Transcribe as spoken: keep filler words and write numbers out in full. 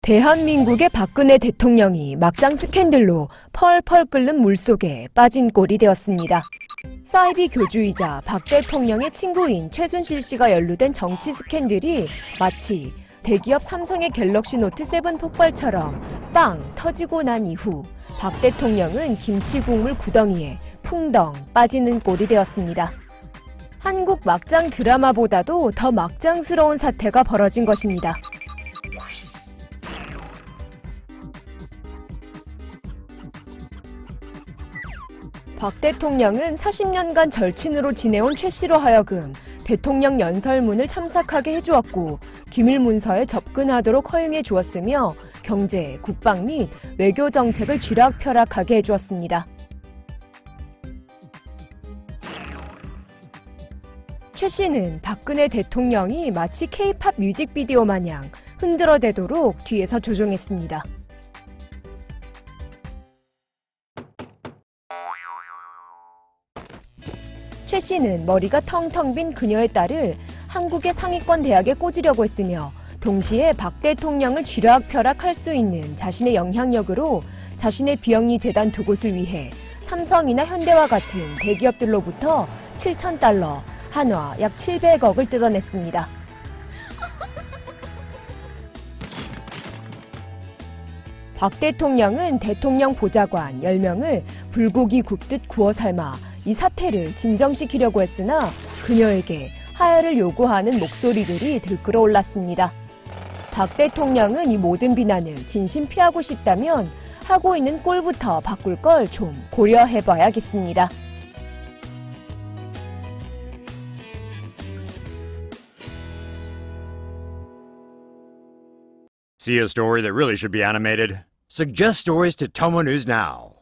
대한민국의 박근혜 대통령이 막장 스캔들로 펄펄 끓는 물속에 빠진 꼴이 되었습니다. 사이비 교주이자 박 대통령의 친구인 최순실 씨가 연루된 정치 스캔들이 마치 대기업 삼성의 갤럭시 노트 세븐 폭발처럼 빵 터지고 난 이후 박 대통령은 김치 국물 구덩이에 풍덩 빠지는 꼴이 되었습니다. 한국 막장 드라마보다도 더 막장스러운 사태가 벌어진 것입니다. 박 대통령은 사십 년간 절친으로 지내온 최 씨로 하여금 대통령 연설문을 참석하게 해주었고 기밀 문서에 접근하도록 허용해 주었으며 경제, 국방 및 외교 정책을 쥐락펴락하게 해주었습니다. 최 씨는 박근혜 대통령이 마치 케이팝 뮤직비디오 마냥 흔들어대도록 뒤에서 조종했습니다. 최 씨는 머리가 텅텅 빈 그녀의 딸을 한국의 상위권 대학에 꽂으려고 했으며 동시에 박 대통령을 쥐락펴락할 수 있는 자신의 영향력으로 자신의 비영리 재단 두 곳을 위해 삼성이나 현대와 같은 대기업들로부터 칠천 달러, 한화 약 칠백억을 뜯어냈습니다. 박 대통령은 대통령 보좌관 열 명을 불고기 굽듯 구워 삶아 이 사태를 진정시키려고 했으나 그녀에게 하야를 요구하는 목소리들이 들끓어올랐습니다. 박 대통령은 이 모든 비난을 진심 피하고 싶다면 하고 있는 꼴부터 바꿀 걸 좀 고려해봐야겠습니다. See a story that really should be animated? Suggest stories to Tomo News now.